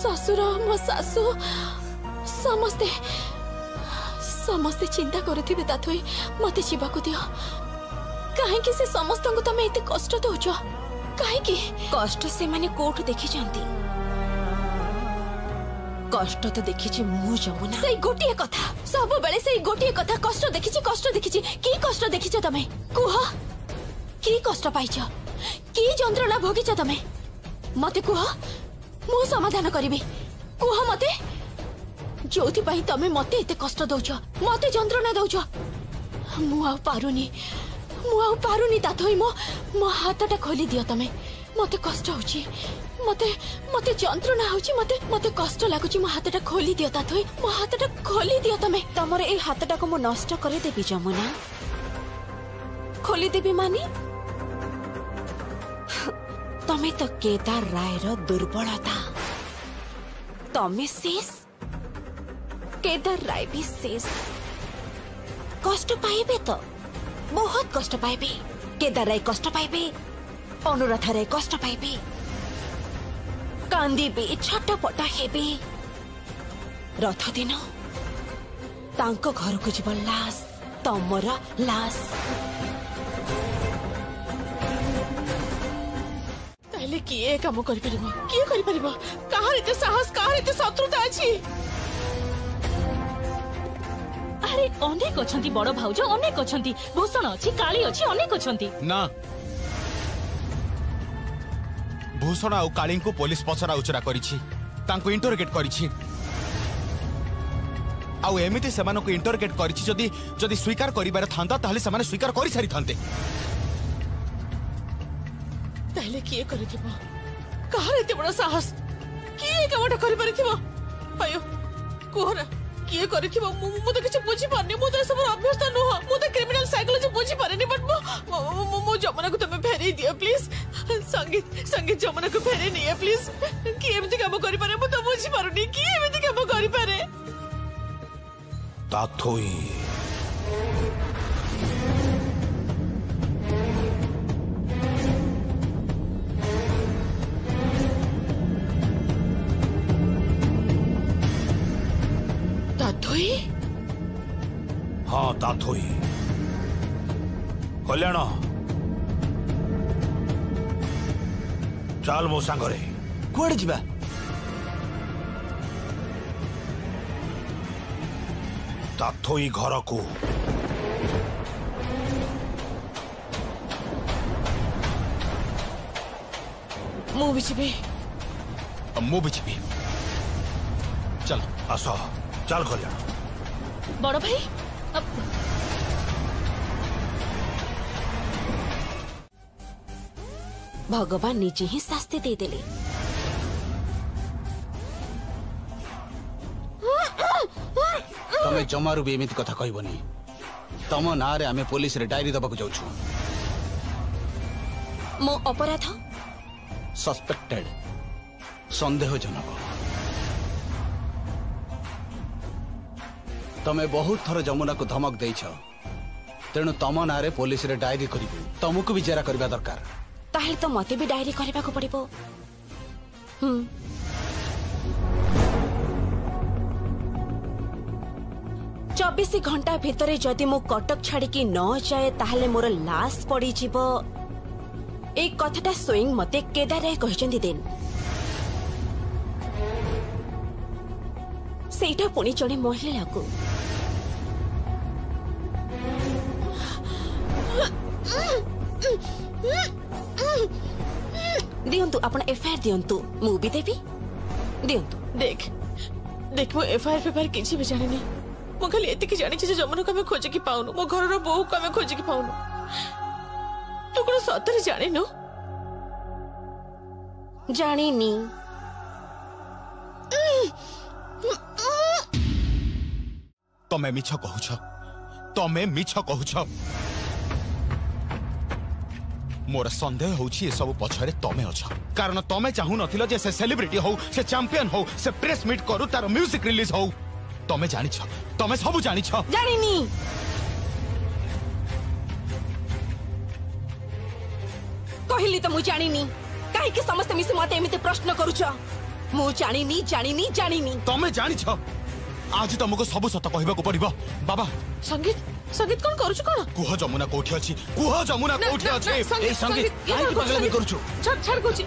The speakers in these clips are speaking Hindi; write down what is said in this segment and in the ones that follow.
ससुर मो सासू समस्ते समस्ते चिंता करुथिबे ताथोई मते जीवाकु दियो काहे से समस्त को तमे एते कष्ट दउछ काहे कष्ट से माने कोठ देखि जानती कष्ट तो देखिछि मु जमुना सेई गोटिए कथा सब बेले सेई गोटिए कथा कष्ट देखिछि की कष्ट देखिछ तमे कुह की कष्ट पाइछ की जंत्रणा भोगिछ तमे मते कुह मु समाधान करिबी कुह मते जोथि पई तमे मते एते कष्ट दउछ मते जंत्रणा दउछ मु आ पारुनी ताथोई मो हाथटा खोली दियो तमे मते कष्ट होची मते जंत्रणा होची मते कष्ट लागुची मो हाथटा खोली दियो ताथोई मो हाथटा खोली दियो तमे तमर ए हाथटा को मो नष्ट करे देबी जमुना खोली देबी मानी तमे तो केदार राय रो दुर्बलता तमे शेष केदार राय भी शेष कष्ट पाइबे तो बहुत कष्ट पाइबे केदार राय कष्ट पाइबे अनुराधा राय कष्ट पाइबे कांदीबे छटपट हेबे रथ दिन तांको घर को जीव लाश तमर लाश ताले किए काम करि परिबो किए करि परिबो काहर एते साहस काहर एते शत्रुता अछि अरे अनेक अछंती बड़ भाउज अनेक अछंती भूषण अछि काली अछि अनेक अछंती ना भूषण आ काली को पुलिस पचरा उचरा करिछि तांको इंटरोगेट करिछि आउ एमिति सेमानो को इंटरोगेट करिछि जदी स्वीकार करिबार थांता ताले सेमाने स्वीकार करि सारि थांते ताले किए करिथिबो काहर एते बड़ साहस किए कामटा करि परिथिबो अयो कोहरा किए करिथिबो मु तो किछ बुझी पारनी मु तो सब अभ्यस्त न हो मु तो क्रिमिनल साइकोलॉजी बुझी पारनी बट मु जमुना को तमे फेरे दियो प्लीज संगीत जमुना को फेरे नहीं प्लीज कि एमिति काम करि पारे मु तो बुझी पारुनी कि एमिति काम करि पारे ताथोई ताथोई हाँ ताथोई कल्याण चल मो सांगरे कुआडे जिबा ताथोई घर को मु भी छिबे चल आस चल कल्याण बड़ भाई भगवान निजे ही शास्ति दे देले तमे जमारू भी एमिति कथा कहबनी तम ना रे आमे पुलिस रे डायरी दबाक जाउछु मो अपराध सस्पेक्टेड संदेहजनक तमे बहुत थर जमुना को धमक देइछ तेणु तम ना रे पुलिस रे डायरी करिबु तुमको भी जेरा करबा दरकार ताहले तो मते भी डायरी करबा को पड़िबो 24 घंटा भितरे जदि मो कटक छाड़ी की न जाए ताहले मोर लाश पड़ी जीव एक कथाटा स्वयं मते केदार कहचंदी दिन सेटा पुणी जड़े महिला को दियंतु आपण एफआईआर दियंतु मु भी देबी दियंतु देख देख मो एफआईआर पेपर किछि भी जाने नहीं मो खाली एति कि जानि जे जमुना को हमें खोजे कि पाउनु मो घर रो बहु को हमें खोजे कि पाउनु तू कोन सतरे जानि न जानि नी तमे मिछ कहूछ तमे मिछ कहूछ मोर संदेह होछि ए सब पछरे तमे अछ कारण तमे चाहू नथिलो जे से सेलिब्रिटी हो से चैंपियन हो से प्रेस मीट करू तार म्यूजिक रिलीज हो तमे जानि छ तमे सब जानि छ जानि नी कहिली त मु जानि नी काहे कि समस्त मिसे मते एमिते प्रश्न करूछ मु जानिनी जानिनी जानिनी तमे जानि छ आज तुमको सब सत कहबा को पड़िबो बाबा। संगीत संगीत कोन करू छ कोन कुह जमुना कोठी अछि कुह जमुना कोठी अछि ए संगीत काहे की पागल में करू छु छाड़ छाड़ कोची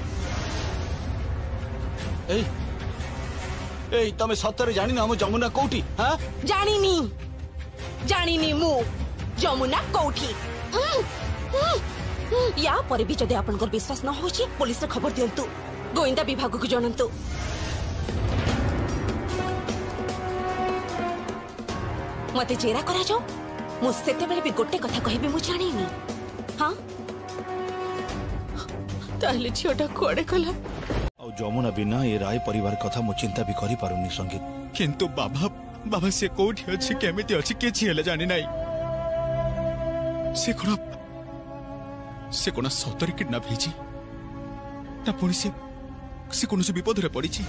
ए ए तमे सत्तर जानि न हम जमुना कोठी हां जानिनी जानिनी मु जमुना कोठी या पर भी जदि आपनकर विश्वास न होछि पुलिस रे खबर दियंतु गोविंदा विभाग को जनंतु। मते जेरा करा जाओ मु सेते बेले भी गोटे कथा कहबी मु जानिनी। हां ताहले छियोटा कोडे कला और जमुना बिना ये राय परिवार कथा मु चिंता भी करि पारुनी संगीत। किंतु बाबा बाबा से कोठी अछि केमिति अछि केछि हेले जानि नाही से कोना सतरी किडनैप हेछि ना पुणी से कोनोसी विपद रे पड़ी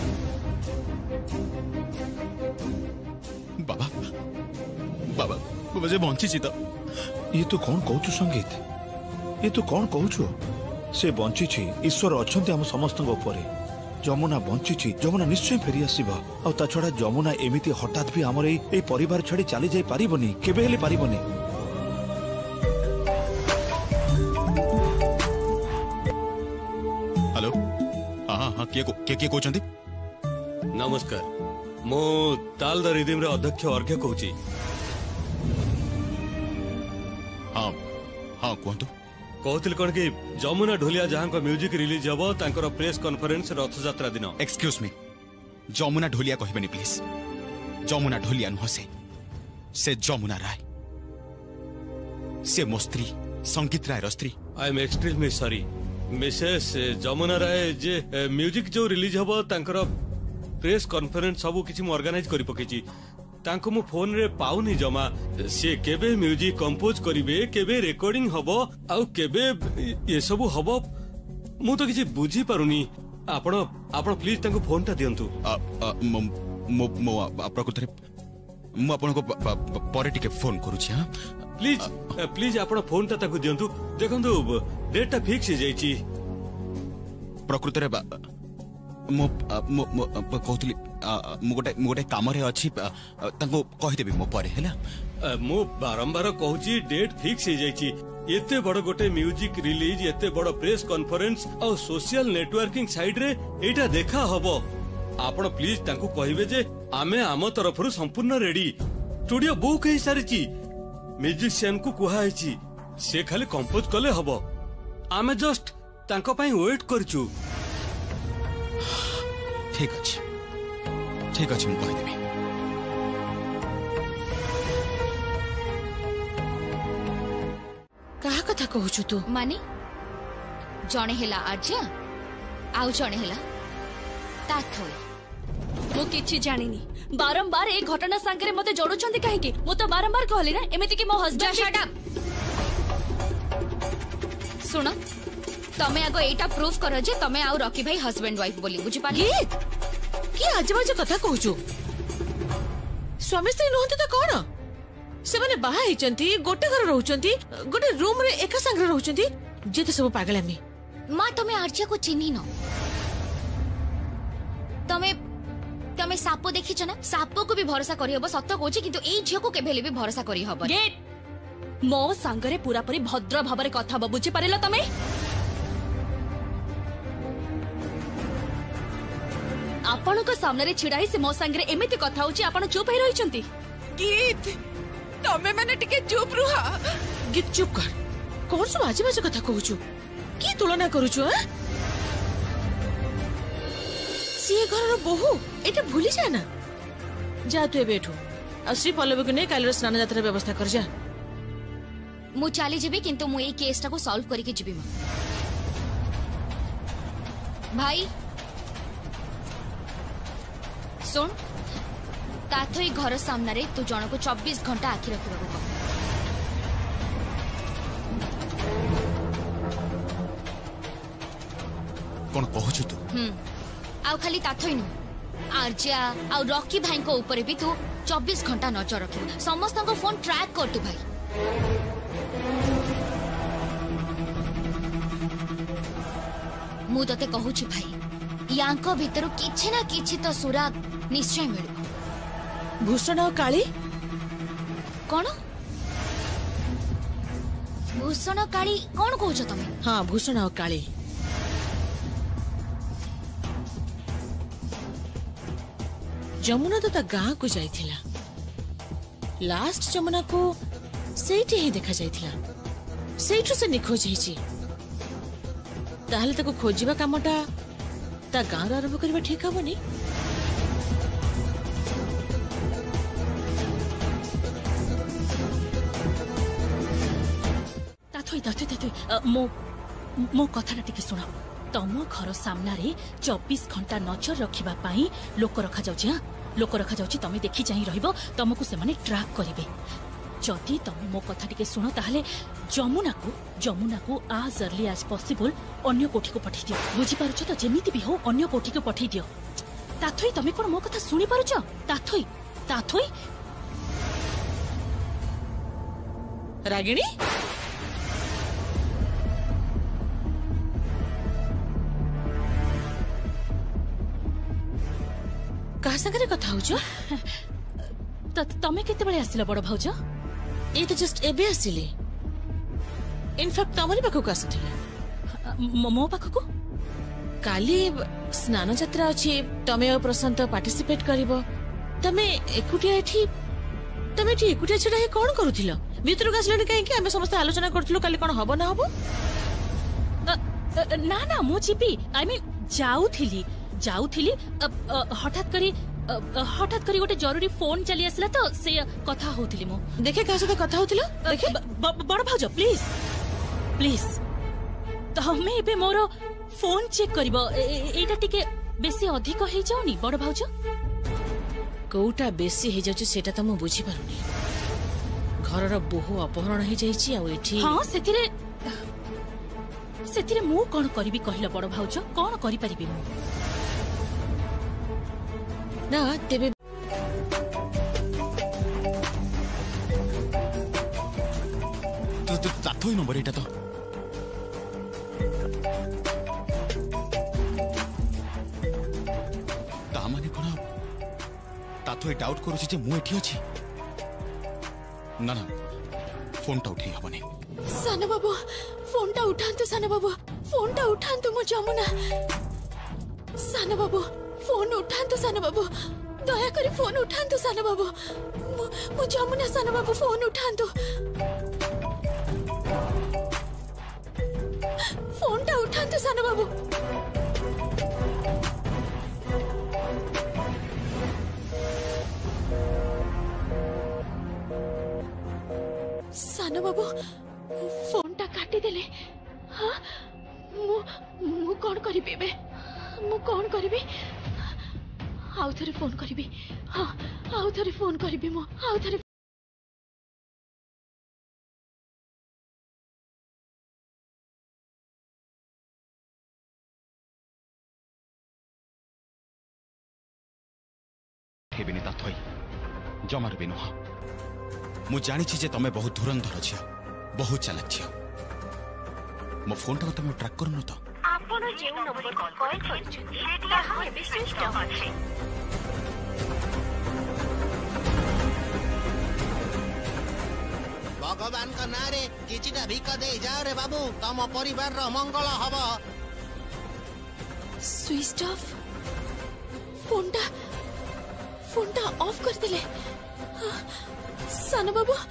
बाबा बाबा बाबा जे बंची छी त ये तो कौन कहू संगीत ये तो कौन कहू से बंची छी ईश्वर अछंती हम समस्त ऊपर जमुना बंची छी जमुना निश्चय फेरी आसीबा आ ता छडा जमुना एमिति हठात भी हमर ए परिवार छडी चली जाई पारिबनी केबे हेले पारिबनी। हेलो हाँ हाँ के कोचंती नमस्कार मो ताल द रिदम रे अध्यक्ष अर्घ्य कहूची। हाँ हाँ कहतु कहतील कौन कि जमुना ढोलिया जहां को म्यूजिक रिलीज हबो तांकर प्रेस कॉन्फ्रेंस रथ यात्रा दिन। Excuse me Jamuna Dholia कहबेनी please Jamuna ढोलिया नुह से जमुना राय से मो स्त्री संगीत राय रो स्त्री। I am extremely sorry Mrs Jamuna Rai जे म्यूजिक जो रिलीज हबो तांकर प्रेस कॉन्फ्रेंस सब किछि म ऑर्गेनाइज करि पकेछि तांको मु फोन रे पाउनी जमा से केबे म्यूजिक कंपोज करिवे केबे रिकॉर्डिंग हबो आ केबे ये सब हबो मु तो किछि बुझी पारुनी आपण प्लीज तांको फोन ता दियंतु। मो प्रकृति मु आपन को परे टिके फोन करू छी। हां प्लीज प्लीज आपण फोन ता ताको दियंतु देखंतु डेट ता फिक्स हो जाईची प्रकृति रे मो कहतली मु गोटे काम रे अछि तांको कहि देबी मो परे हैला। मु बारंबार कहूची डेट फिक्स हो जाईची एते बड़ गोटे म्यूजिक रिलीज एते बड़ प्रेस कॉन्फ्रेंस और सोशल नेटवर्किंग साइड रे एटा देखा हबो आपण प्लीज तांको कहिबे जे आमे आम तरफरु संपूर्ण रेडी स्टूडियो बुक हे सारिची म्यूजिशियन को कुहा हेची से खाली कंपोज कले हबो आमे जस्ट तांको पई वेट करचू। ठीक अछि मु कहि देबी। कहा कथा कहूछु तू माने जणे हेला आज्या आउ जणे हेला ताथोई मु किछि जानिनी बारंबार ए घटना संगे मते जोडुछंती काहे कि मु तो बारंबार कहली ना एमिति कि मो हस्बैंड शट अप सुनो तमे आगो एटा प्रूफ करो जे तमे आउ रॉकी भाई हस्बैंड वाइफ बोली बुझी पाली की आजबाज कथा कहूछु स्वामी स्त्री नहते त कोन से माने बाहा हिचंती गोटे घर रहउचंती गोटे रूम रे एका संग रहउचंती जेते सब पागलामी मां तमे आर्चिया को चिन्ही न तमे तमे सापो देखि छ ना सापो को भी भरोसा करी हबो सत्य कोची किंतु एई झियो को केबेले भी भरोसा करी हबो गेट मो संगरे पूरा पूरी भद्र भाबरे कथा बुझी पारिला तमे आपण को सामने रे छिड़ाई से मो संगरे एमिति कथा होची आपण चुप हे रहिचंती। गीत तमे माने टिके चुप रुहा गीत चुप कर कोन सब आजबाज कथा कहूछु की तुलना करूछु ह सी घर बहु एटा भूली जा ना जा तू बैठो आ श्री पल्लवी को ने कालर स्नान यात्रा व्यवस्था कर जा मु चली जेबी किंतु मु ए केसटा को सॉल्व करिके जेबी भाई सुन ताथोई घर सामने रे तू जण को 24 घंटा आखि रखिबा को कोन कहछु तू आउ खाली ताथोई नु आर्जिया आउ रॉकी भाई को ऊपर भी तू 24 घंटा नजर रखिबा समस्त को फोन ट्रैक कर तू भाई मु तते कहूची भाई यांको भितर किछि ना किछि तो सुराग निश्चय मिलु। भूषण और काली कौन भूषण काली कौन कहछ तमे? हाँ भूषण और काली जमुना तो ता गाँ को जाइथिला। लास्ट जमुना को सेठी ही देखा जाइथिला। सेठु से निखोज ହେଇଛି। ताहले ताको खोजिबा कामटा ता गाँव आरंभ करबा ठीक हबनी। मो कथाटा टिके सुन। तम घर सामने 24 घंटा नजर रखिबा पाई लोक रखा जाउछि। हां लोक रखा जाउछि। तमे देखि जाई रहइबो तमको से माने ट्रैक करिवे। जदि तम मो कथा टिके सुन ताहले जमुना को आज अर्ली एज पॉसिबल अन्य कोठी को पठै दियो। बुझी पारुछ त जेमिति भी हो अन्य कोठी को पठै दियो। ताथोई तमे कोन मो कथा सुनि पारुछ? ताथोई रागिणी कहा संगे कथा होछ? तमे केते बेले आसिला बड़ भाउज? ए तो जस्ट एबे आसिले। इनफैक्ट तमरी पाखो का आसिथिले। मो पाखको काली स्नान यात्रा अछि। तमे और प्रशांत पार्टिसिपेट करिवो। तमे एकुटिया छडा हे कोन करूथिलो? भितरु गासलेनी काहे कि हमें समस्त आलोचना करथुलो काली कोन हबो ना हबो? ना मो जीपी आई मीन जाउथिली हठात करी गोटे जरूरी फोन चली आसला तो से कथा होथिली मो। देखे का सते कथा होथिलो? देखे बड़ भाउज प्लीज तमे एबे मोरो फोन चेक करिवो। एटा टिके बेसी अधिक हे जाउनी बड़ भाउज? कोटा बेसी हे जाउची सेटा त मु बुझी पारुनी। घरर बहु अपहरण हे जाईची आ एठी। हां सेतिरे मु कोन करिवि कहिला बड़ भाउज? कोन करि परिबि मु? ना तेबे तो ताथोई नंबर एटा तो ता माने कोन ताथोई डाउट करूची जे मु एठी अछि। ना फोन टा उठै हबनी। साना बाबू फोन टा उठांतु। साना बाबू फोन टा उठांतु। मो जमुना साना बाबू फोन उठांतु। साना बाबू दया करी फोन उठांतु। साना बाबू मो जमुना साना बाबू फोन उठांतु। फोन टा उठांतु साना बाबू। साना बाबू फोन टा काटी देले। हाँ मु कौन करिबे बे? मु कौन करिबे? आउ थरे फोन करिबे। हाँ आउ थरे फोन करिबे। मु आउ थरे हेबिनी ताथोई जमार भी नुह। मु जानी जे तमे बहुत धुरंधर छ, बहुत चालाक छ। मो फोन टा तमे ट्रैक करनो तो। आपण जे नंबर को कॉल करछथि ताहा एबे स्विच ऑफ अछि। भगवान का नारे किछिटा भिका दे जाओ रे बाबू, तम परिवार रो मंगल हबो। स्विच ऑफ फोन टा ऑफ कर देले। साना बाबू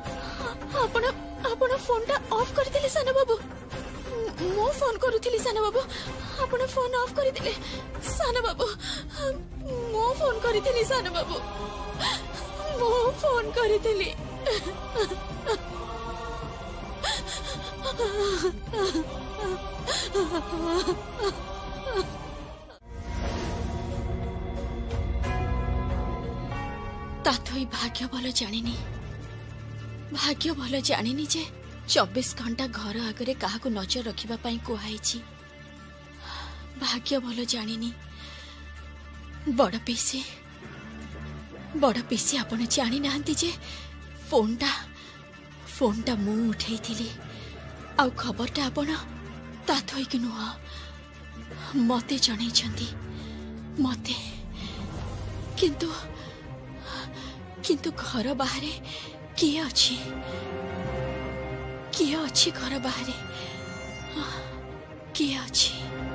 आपण फोन टा ऑफ कर देले। साना बाबू मो फोन करूथिली। साना बाबू आपण फोन ऑफ कर देले। साना बाबू मो फोन करिथिली। साना बाबू मो फोन करिथिली। ताथोई भाग्य भल जानिनी जे 24 घंटा घर आगरे काहाको नजर रखिबा पाई कुहाइछि। भाग्य भल जानिनी। बड़ पीसी आपण जानी नाहंती जे फोन टा मु उठैथिली। आ खबरटा आपण ताथोई कि नुह मते जणैछन्ती मते किंतु किंतु घर बाहर किए अछि घर बाहर किए अछि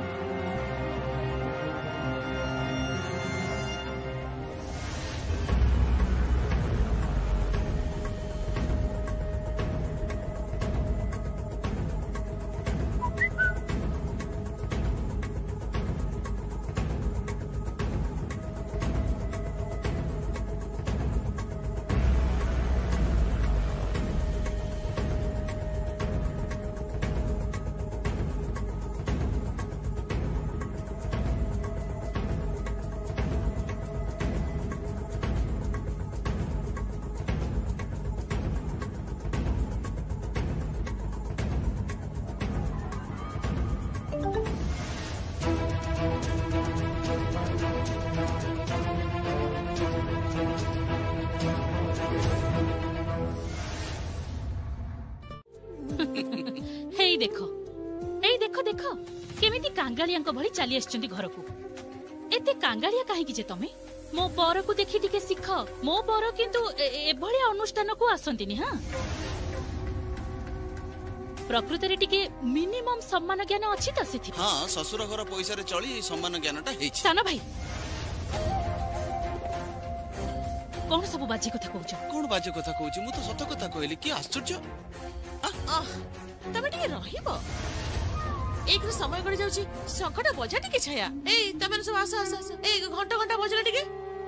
देखो देखो केमिति कांगालिया भली चली आछंती घर को एते कांगालिया काहेकि जे तमे मो बर को देखि टिके सिख मो बर किंतु एभली अनुष्ठान को आसंतिनी हां प्रकृति रे टिके मिनिमम सम्मान ज्ञान अछि त सेथि हां ससुर घर पैसा रे चली सम्मान ज्ञानटा हेछि साना भाई कौन सब बाजी कथा कहउछ कौन बाजी कथा कहउछ मु तो सत कथा कहली की आश्चर्य तमे टिके रहिबो एक समय गड़ जाउची संकट बजा टिके छाया ए तमे सब आस आस आस एक घंटा घंटा बजला टिके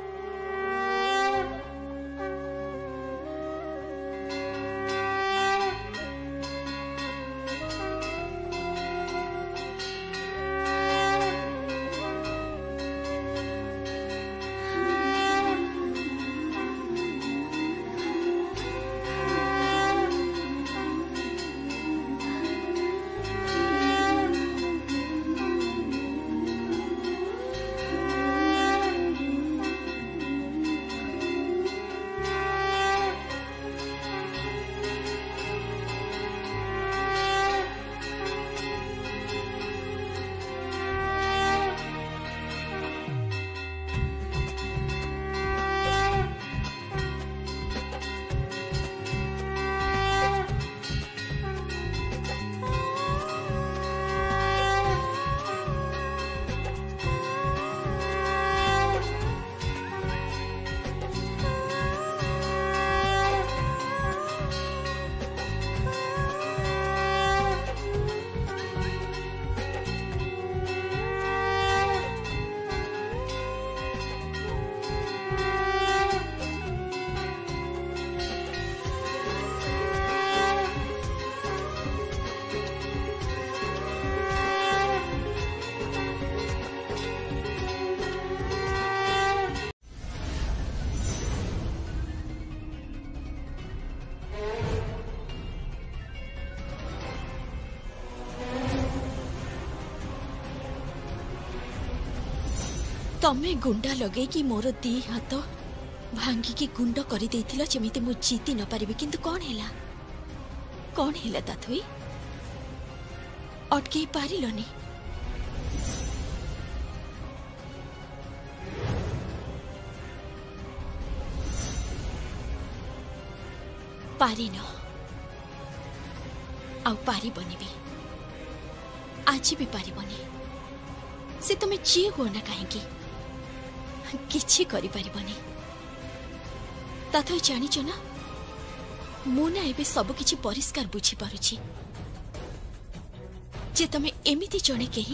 तमे गुंडा लगे कि मोर दी हाथ भांगी की गुंड कर देथिला जेमिति मु जीती न पारिबी किंतु कौन हेला ताथुई अटके पारिलनी पारिन आ पारिबनी भी आज भी पारिबनी से तमे जी हो ना कहीं किछि करि परिबनी ताथई जानिछ ना मु ना एबे सब किछि परिष्कार बुझी पारुछि जे तमे एमिति जणे केही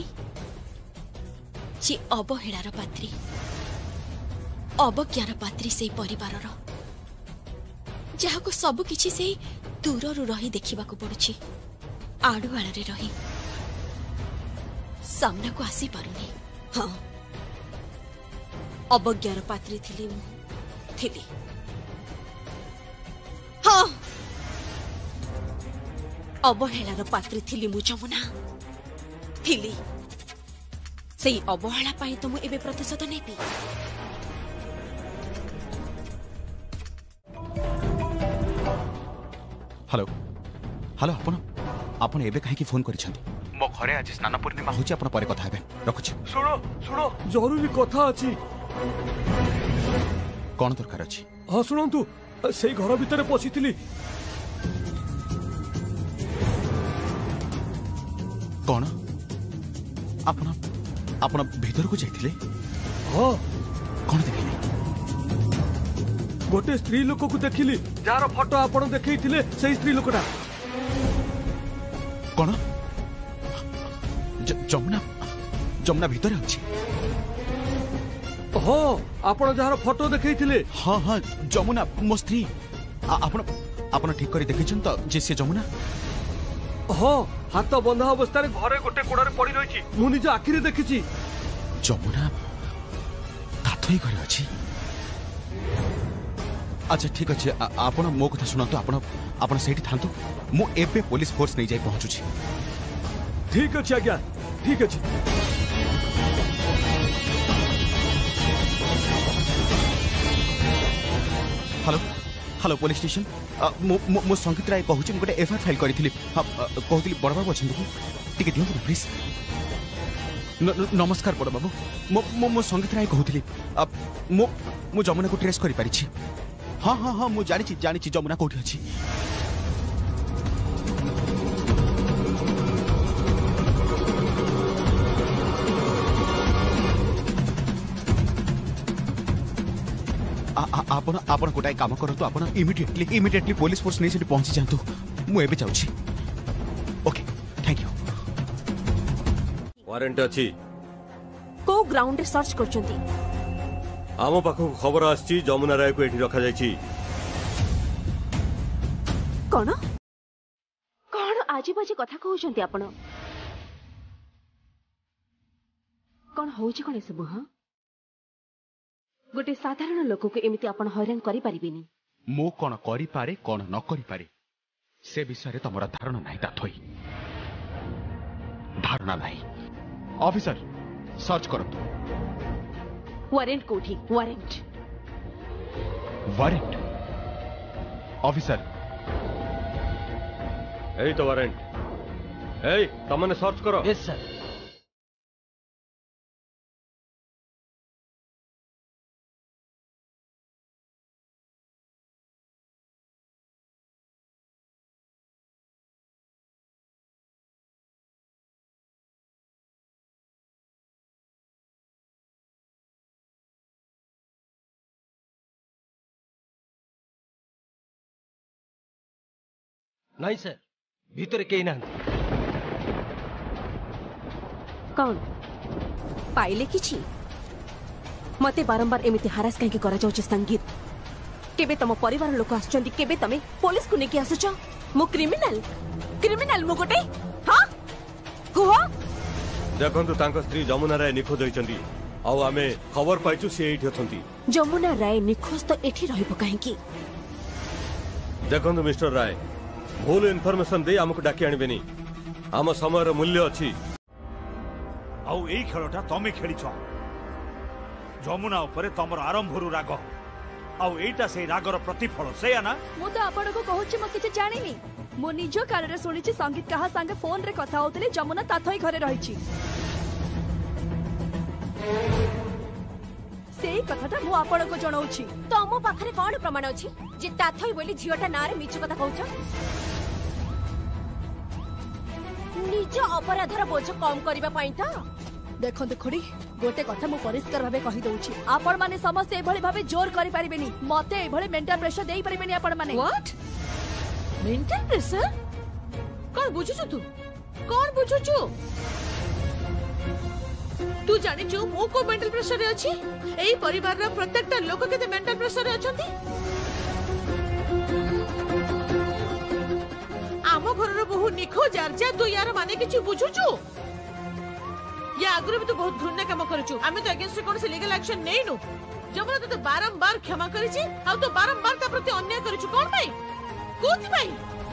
जे अवहेଳାର पात्री अवज्ञार पात्री से परिवारर जहाको सब किछि से दूररु रही देखिबा को पड़ुछि आडुआळ रे रही सामना को आसी पारुनी हां अवज्ञार पात्री थिली हाँ अवहेଳାर पात्री थिली मु जमुना थिली सेई अवहेळा पाई तो मु एबे प्रतिशोध नेबी हेलो हेलो आपण एबे काहे की फोन करिसंती मो घरे आज स्नान पूर्णिमा होची अपन परे कथा हेबे रखुछी सुनो जरूरी कथा अछि कोन दरकार अछि हां सुनंतु सेई घर भितरे पसिथिली कोन अपन अपन भीतर को जाइथिले हां कोन देखिले गोटे स्त्री लोक को देखिली जार फोटो आपण देखैथिले सेई स्त्री लोकटा कोन जमुना जमुना भीतर अछि हां आपण जार फोटो देखैथिले हां हां जमुना मो स्त्री आपण आपण ठीक करी देखिछन त जे से जमुना हां हाथ बंधा अवस्था रे घरे गोटे कोड़ारे पड़ी रहिछि मु निज आखिरे देखिछि जमुना ताथई घरे अछि अच्छा ठीक अछि आपण मो कथा सुनतो आपण आपण सेठी थांतु मु एबे पुलिस फोर्स नै जाई पहुंचु छी ठीक अछि आज्ञा ठीक अछि हेलो हेलो पुलिस स्टेशन मो संगीत राय कहूँ गोटे एफआईआर फाइल करी कहती बड़ बाबू अच्छा टी दिखाँ प्लीज नमस्कार बड़ बाबू मो संगीत राय कहूली मो जमुना को ट्रेस कर पारि हाँ हाँ हाँ मुझे जानी जमुना कौटी अच्छी आपण आपण गोटाए काम करतु आपण इमिडिएटली पुलिस फोर्स नहीं सेठी पहुंची जातु मु एबे जाउछी ओके थैंक यू वारंट अछि को ग्राउंड रे सर्च करचंती आम पाखु खबर आछि जमुना राय को एठी रखा जायछि कोन कोन आजी बाजी कथा कहउचंती आपण कोन होउची कोन सब हां गोटे साधारण लोक को एमिति आपण हैरान करि परिबिनी मो कोन करि पारे कोन न करि पारे से विषय रे तमरा धारणा नाही ताथई धारणा नाही ऑफिसर सर्च करतु वारंट कोठी वारंट ऑफिसर एई तो वारंट एई तमने सर्च करो यस सर नहीं सर भीतर कहीं ना कौन पाइले किछि मते बारंबार एमिति हारास काहे करा जाउछि संगीत केबे तम परिवार लोक आछचंदी केबे तमे पुलिस को नेकी आसुछ मु क्रिमिनल मु गोटे हां कुहो देखंतु तांको स्त्री जमुना राय निखोज होइचंदी आ आमे खबर पाइछु से एठी अछंती जमुना राय निखोज तो एठी रहिबो काहे की देखंतु मिस्टर राय भूल इनफॉरमेशन दे हमको डाकी आनिबेनी आम समय मूल्य अच्छी आउ एई खेलटा तमे खेलिछ जमुना उपरे तमर आरंभरु राग आउ एटा से रागर प्रतिफल सेया ना मु तो आपण को कहूची म किछ जानिनी मो निजो कान रे सुनिची संगीत कहा संगे फोन रे कथा होतले जमुना ताथई घरे रहिची सेई कथाटा मु आपण को जणाउची तम पाखरे कोन प्रमाण अछि जे ताथई बोली झियोटा ना रे मिछु कथा कहउछ निज अपराधर बोझ कम करबा पाई त देखो देखोड़ी गोटे कथा मु परिष्कार भाबे कहि दउची आपण माने समस्त एभଳି भाबे जोर करि परिबेनी मते एभଳି मेंटल प्रेशर देई परिबेनी आपण माने व्हाट मेंटल प्रेशर कोन बुझुछु तू कोन बुझुछु तू जानि जो मो को मेंटल प्रेशर रे अछि एई परिवार रो प्रत्येकटा लोक केते मेंटल प्रेशर रे अछंती आम घर बहु निखोज आर्जा तू यार माने किछु बुझुछु या आगुरी भी तू बहुत घृण्य काम करछु आमे तो अगेंस्ट कोन से लीगल एक्शन नै नु जबरा तो बारंबार क्षमा करिछि आ तो बारंबार ता प्रति अन्याय करिछु कोन भाई कोथि भाई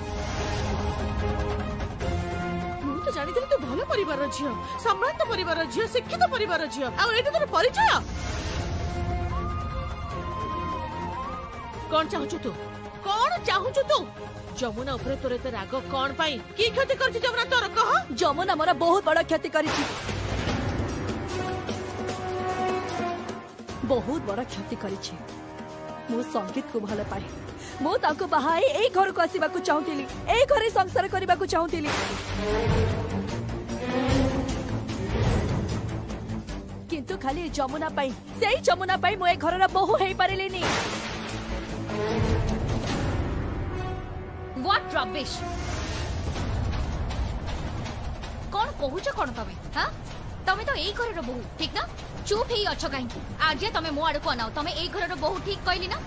मु तो जानि तू भलो परिवार रो झियो सम्राट परिवार रो झियो शिक्षित परिवार रो झियो आ एटा तोर परिचय कोन चाहछु तू जमुना ऊपर तोर एते राग कौन पाई की क्षति करछि जमुना तोर कह जमुना मोर बहुत बड़ा क्षति करिछि बहुत बड़ा क्षति करिछि मो संगीत को भल पाए मो ताको बाहाई ए घर को आसीबा को चाहूतिली ए घरे संसार करबा को चाहूतिली किंतु खाली जमुना पाई सेही जमुना पाई मो ए घरर बहु हेई पारिलिनी व्हाट रबिश कौन कहूछ कौन तमे हां तमे तो एई घरर बहु ठीक ना चुप ही अच्छो काहे आज तमे मो आड़ को अनाओ तमे एई घरर बहु ठीक कहली ना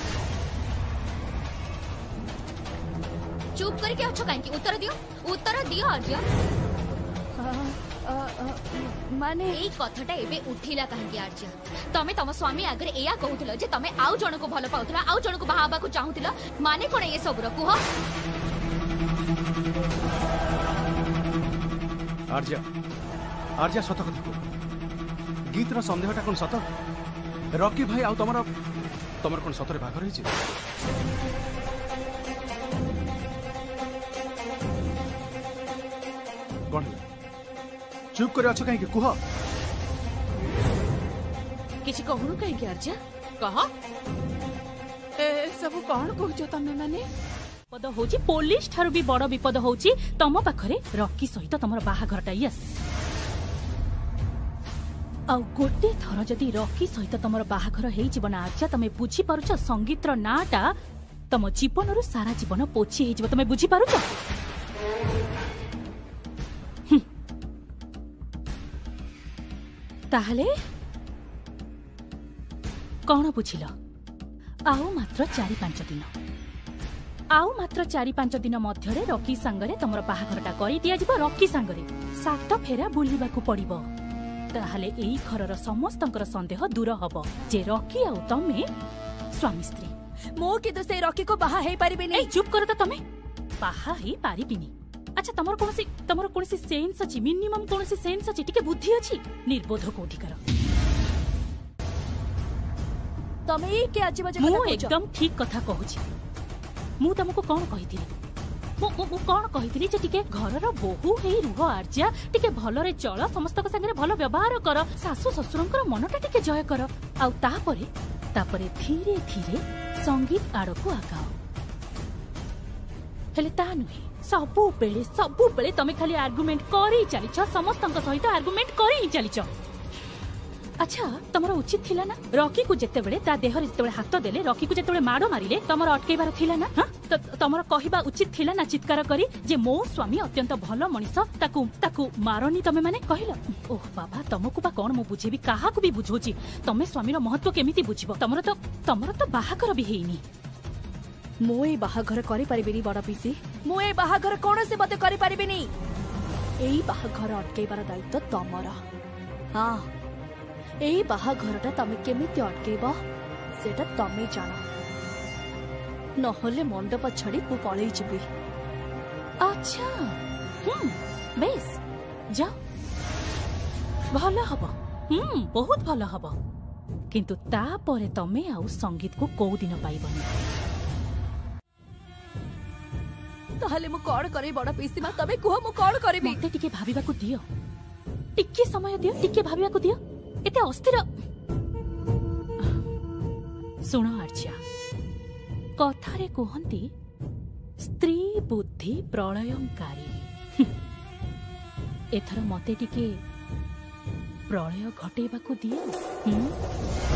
चुप करके अच्छो काहे उत्तर दियो आज माने एई कथाटा एबे उठिला काहे आज तमे तम स्वामी आगे एया कहूथिलो जे तमे आउ जण को भलो पाउथिला आउ जण को बाहाबा को चाहूथिलो माने कोन ए सब रो कुह आर्या सत कथा को गीत रो संदेहटा कोन सत रॉकी भाई आउ तमर कोन सतरे भाग रही कौन चुप करे अच्छो कहीं कुह किसी कहूनु कहीं आर्या कह ए सब कौन कहछ तमे माने विपद होची पुलिस ठारू भी बड़ विपद होची तम पाखरे रॉकी सहित तमर बाहाघरटा यस आ गोटे थर जदि रॉकी सहित तमर बाहाघर हेई जीवन आज्ञा तमे बुझी पारुछ संगीतर नाटा तम जीवनरु सारा जीवन पोछि हेई जीव तमे बुझी पारुछ ताहले कौन बुझिल आउ मात्र 4-5 दिन आउ मात्र 4-5 दिन मध्यरे रॉकी सांगरे तमर बाहाघरटा करि दिया जिवो रॉकी सांगरे सात फेरा बुलिबाकू पड़िबो ताहले एई घरर समस्तंकर संदेह दूर हबो जे रॉकी आउ तमे स्वामी स्त्री मो कि तो से रॉकी को बाहा हेई परिबिनी ए चुप कर त तमे बाहा हेई परिबिनी अच्छा तमर कोनसी सेंस अछि मिनिमम कोनसी सेंस अछि टिके बुद्धि अछि निर्बोध को अधिकार तमे के आजि बजे मु एकदम ठीक कथा कहूची मु तुमको कौन कहिथिली मु कौन कहिथिली जे टिके घरर बहु हेई रुह आर्या टिके भलरे चल समस्त को संगे भलो व्यवहार कर सासु ससुरंकर मनटा टिके जय कर आ तापरे धीरे धीरे संगीत आड़ को आगाओ हेले ता नुहे सबु बेले तमे खाली आर्गुमेंट करी चलीछ समस्तंक सहित आर्गुमेंट करी चलीछ अच्छा तमरो उचित थिला ना रॉकी को जेते बेले ता देहर जेते बेले हाथ देले रॉकी को जेते बेले माडो मारिले तमरो अटकेबार थिला ना हां तमरो कहिबा उचित थिला ना चित्कार करी जे मो स्वामी अत्यंत भलो मनिष ताकू मारनी तमे माने कहिलो ओह बाबा तमको बा कोन मु बुझेबी काहा को भी बुझोची तमे स्वामी रो महत्व केमिति बुझिबो तमरो तो बाहाकर भी हेइनी मो ए बाहाघर करि परिबिनी बड़ पिसी मो ए बाहाघर कोन से मते करि परिबिनी एई बाहाघर अटकेबार दायित्व तमरा हां एई बाहाघरटा तमे केमिति अटकेबो सेटा तमे जानो नहले मंडप छड़ी पु पळेई जिबी अच्छा बेस जा भलो हबो बहुत भलो हबो किंतु ता परे तमे आउ संगीत को को दिन पाइबनी ताहले मु कोन करी बड़ पीसी मा तबे कुह मु कोन करबी मते टिके भाबिबा को दियो टिके समय दियो टिके भाबिबा को दियो एते अस्थिर सुनो आर्या कथारे कहंती स्त्री बुद्धि प्रलयंकारी एथर मते टिके प्रलय घटेबा को दियो